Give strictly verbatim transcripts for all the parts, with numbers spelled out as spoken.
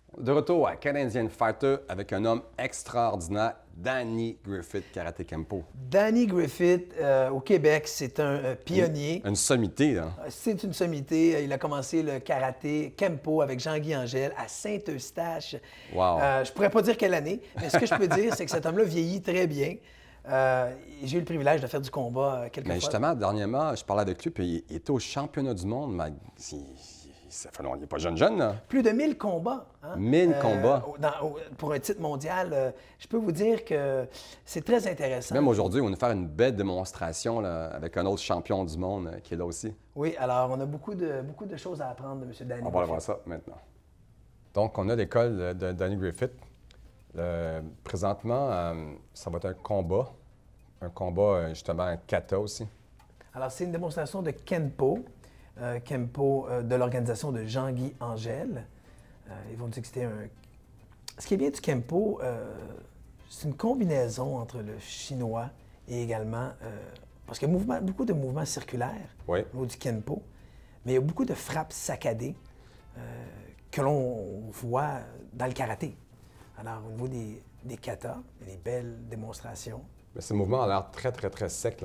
De retour à Canadian Fighter avec un homme extraordinaire, Danny Griffith, Karaté Kempo. Danny Griffith, euh, au Québec, c'est un euh, pionnier. Une, une sommité, là. C'est une sommité. Il a commencé le karaté Kempo avec Jean-Guy Angèle à Saint-Eustache. Wow. Euh, je ne pourrais pas dire quelle année, mais ce que je peux dire, c'est que cet homme-là vieillit très bien. Euh, J'ai eu le privilège de faire du combat quelques mais fois. Justement, dernièrement, je parlais avec lui, puis il était au championnat du monde, mais il, ça fait longtemps, il n'est pas jeune jeune, là. Plus de mille combats. Hein? mille euh, combats. Dans, pour un titre mondial, euh, je peux vous dire que c'est très intéressant. Même aujourd'hui, on va nous faire une belle démonstration là, avec un autre champion du monde euh, qui est là aussi. Oui, alors on a beaucoup de, beaucoup de choses à apprendre de M. Danny On va aller voir ça maintenant. Donc, on a l'école de, de Danny Griffith. Le, présentement, euh, ça va être un combat. Un combat, justement, un kata aussi. Alors, c'est une démonstration de Kempo. Euh, Kempo euh, de l'organisation de Jean-Guy Angèle. Euh, ils vont dire que c'était un... Ce qui est bien du Kempo, euh, c'est une combinaison entre le chinois et également... Euh, parce qu'il y a mouvement, beaucoup de mouvements circulaires oui. au niveau du Kempo, mais il y a beaucoup de frappes saccadées euh, que l'on voit dans le karaté. Alors, au niveau des, des katas, il y a des belles démonstrations. Mais ce mouvement a l'air très, très, très sec, là.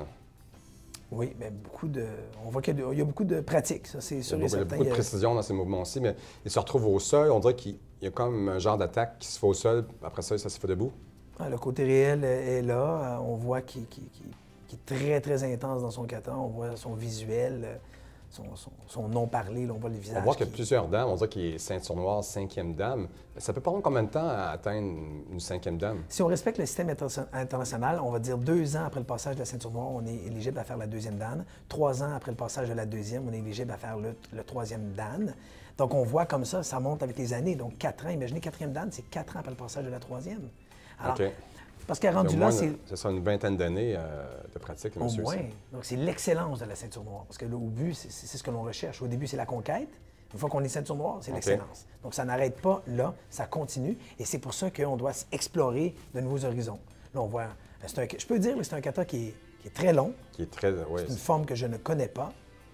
Oui, mais beaucoup de... On voit qu'il y a, il y a beaucoup de pratique, ça, c'est sûr et certain. Il y a beaucoup de précision dans ces mouvements aussi, mais il se retrouve au sol. On dirait qu'il y a comme un genre d'attaque qui se fait au sol, après ça, ça se fait debout. Ah, le côté réel est là. On voit qu'il qu'il, qu'il, qu'il est très, très intense dans son kata. On voit son visuel, son, son, son non-parlé, on voit le visage. On voit qu'il y a qui... plusieurs dames. On dirait qu'il est ceinture noire, cinquième dame. Ça peut prendre combien de temps à atteindre une cinquième dame? Si on respecte le système international, on va dire deux ans après le passage de la ceinture noire, on est éligible à faire la deuxième dan. Trois ans après le passage de la deuxième, on est éligible à faire le, le troisième dan. Donc, on voit comme ça, ça monte avec les années. Donc, quatre ans. Imaginez, quatrième dan, c'est quatre ans après le passage de la troisième. Alors, OK. Parce qu'à rendu là, c'est... C'est ça, une vingtaine d'années euh, de pratique, monsieur. Au moins. Donc, c'est l'excellence de la ceinture noire. Parce que là, au but, c'est ce que l'on recherche. Au début, c'est la conquête. Une fois qu'on est ceinture noire, c'est okay. l'excellence. Donc, ça n'arrête pas là, ça continue. Et c'est pour ça qu'on doit explorer de nouveaux horizons. Là, on voit... Un, je peux dire que c'est un kata qui est, qui est très long. Qui est très... Oui, c'est une forme que je ne connais pas.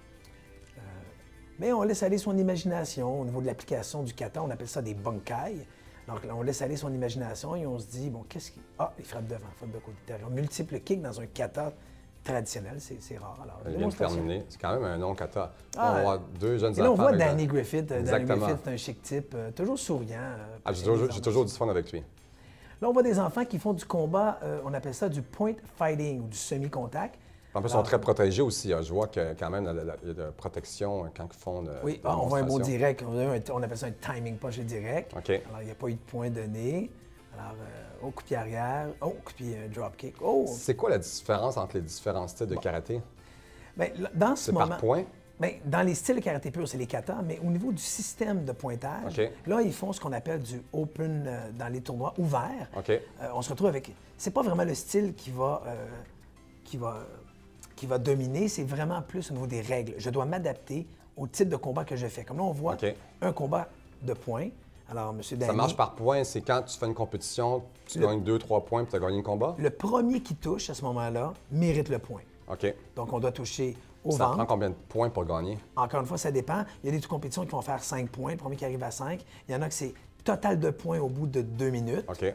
Euh, mais on laisse aller son imagination. Au niveau de l'application du kata, on appelle ça des bunkai. Donc, là, on laisse aller son imagination et on se dit, bon, qu'est-ce qui... Ah, il frappe devant, frappe de côté derrière. Multiple kick dans un kata traditionnel, c'est rare. Alors, il vient de terminer. C'est quand même un long kata. Ah, on va voir deux jeunes enfants. Et là, on voit Danny Griffith. Exactement. Danny Griffith, c'est un chic type, euh, toujours souriant. Euh, ah, J'ai toujours, toujours du fun avec lui. Là, on voit des enfants qui font du combat, euh, on appelle ça du point fighting ou du semi-contact. En plus, ils sont très protégés aussi. Hein. Je vois que quand même, il y a de la protection quand ils font de Oui, ah, on voit un bon direct. On appelle ça un timing punch direct. OK. Alors, il n'y a pas eu de point donné. Alors, euh, au coup de pied arrière, oh, coup de pied euh, drop kick. Oh! C'est quoi la différence entre les différents styles de karaté? Bien, dans ce moment... C'est par point? Bien, dans les styles de karaté pur, c'est les katas, mais au niveau du système de pointage, okay. là, ils font ce qu'on appelle du open euh, dans les tournois ouverts. Okay. Euh, on se retrouve avec... C'est pas vraiment le style qui va... Euh, qui va qui va dominer, c'est vraiment plus au niveau des règles. Je dois m'adapter au type de combat que je fais. Comme là, on voit okay. un combat de points. Alors, M. Danny... Ça marche par points. C'est quand tu fais une compétition, tu le... gagnes deux, trois points puis tu as gagné le combat? Le premier qui touche à ce moment-là mérite le point. OK. Donc, on doit toucher au ça ventre. Ça prend combien de points pour gagner? Encore une fois, ça dépend. Il y a des compétitions qui vont faire cinq points, le premier qui arrive à cinq. Il y en a que c'est total de points au bout de deux minutes. OK.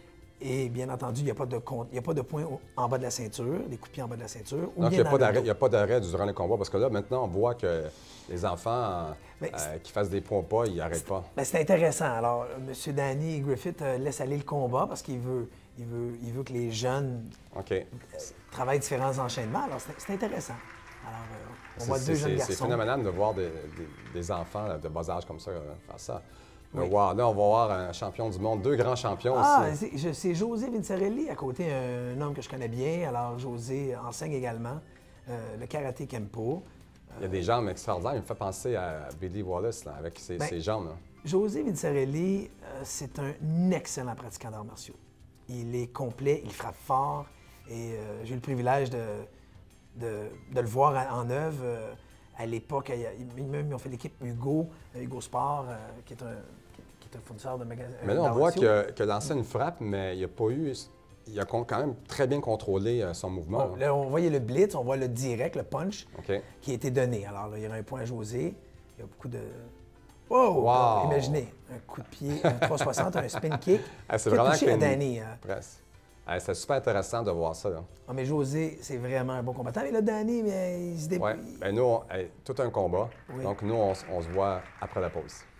Et bien entendu, il n'y a pas de compte, il n'y a pas de points en bas de la ceinture, des coups de pied en bas de la ceinture. Donc, il n'y a pas d'arrêt durant le combat, parce que là, maintenant, on voit que les enfants euh, qui fassent des points ou pas, ils n'arrêtent pas. C'est intéressant. Alors, M. Danny Griffith euh, laisse aller le combat parce qu'il veut, il veut, il veut que les jeunes okay. euh, travaillent différents enchaînements. Alors, c'est intéressant. Alors, euh, on voit deux jeunes garçons. C'est phénoménal de voir des, des, des enfants de bas âge comme ça euh, faire ça. Oui. Wow. Là, on va voir un champion du monde, deux grands champions ah, aussi. Ah, c'est José Vincerelli, à côté, un homme que je connais bien. Alors, José enseigne également euh, le karaté Kempo. Il y a des jambes extraordinaires. Il me fait penser à Billy Wallace, là, avec ses, ben, ses jambes. Là. José Vincerelli, euh, c'est un excellent pratiquant d'arts martiaux. Il est complet, il frappe fort. Et euh, j'ai eu le privilège de, de, de le voir en œuvre. Euh, à l'époque, ils m'ont fait l'équipe Hugo, Hugo Sport, euh, qui, est un, qui est un fournisseur de magasins. Mais là, on voit qu'il a, qu a lancé une frappe, mais il n'a pas eu... Il a quand même très bien contrôlé euh, son mouvement. Bon, là, on voyait le blitz, on voit le direct, le punch, okay. qui a été donné. Alors là, il y a un point à José. Il y a beaucoup de... Wow! Wow. Imaginez, un coup de pied, un trois cent soixante, un spin kick. Ah, c'est qui a vraiment touché à clean. Danny. Hein. Presque. Ah, c'est super intéressant de voir ça. Là. Ah, mais José, c'est vraiment un bon combattant. Mais là, Danny, mais il se Oui. débrouille. Bien, nous, on- hey, tout un combat. Oui. Donc, nous, on, s- on se voit après la pause.